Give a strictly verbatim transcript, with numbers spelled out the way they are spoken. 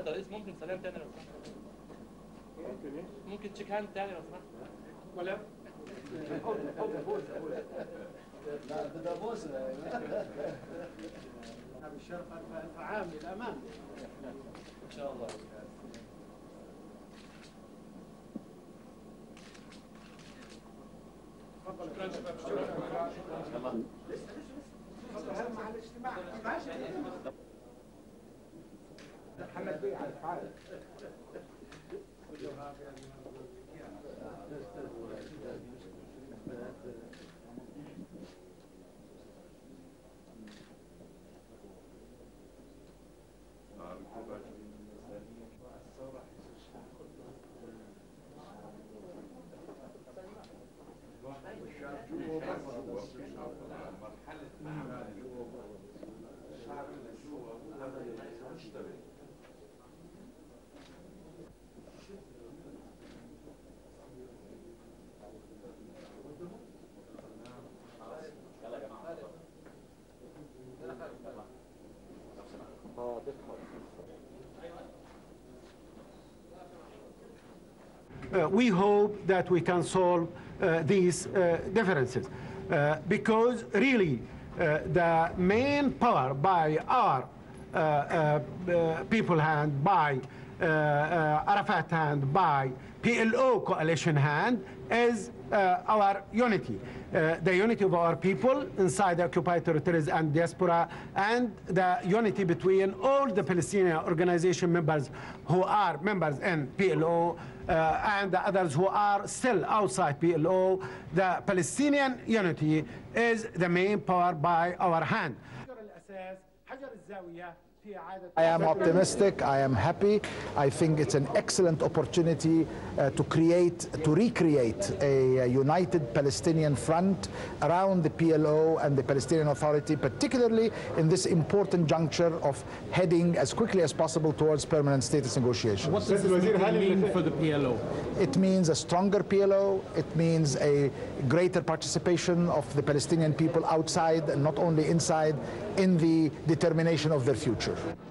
سيادة الرئيس ممكن سلام تاني لو سمحت. ممكن ايه؟ ممكن تشيك هاند تاني لو سمحت. ولا لا ده بوسه. بالشرف ألف عام للأمام إن شاء الله. تفضل. شكرا. يلا. مع الاجتماع. محمد بيه على الفعال. Uh, we hope that we can solve uh, these uh, differences uh, because really uh, the main power by our uh, uh, uh, people hand, by uh, uh, Arafat hand, by P L O coalition hand is uh, our unity. Uh, the unity of our people inside the occupied territories and diaspora, and the unity between all the Palestinian organization members who are members in P L O uh, and the others who are still outside P L O. The Palestinian unity is the main power by our hand. I am optimistic, I am happy. I think it's an excellent opportunity uh, to create, to recreate a, a united Palestinian front around the P L O and the Palestinian Authority, particularly in this important juncture of heading as quickly as possible towards permanent status negotiations. What does this mean for the P L O? It means a stronger P L O. It means a greater participation of the Palestinian people outside and not only inside in the determination of their future.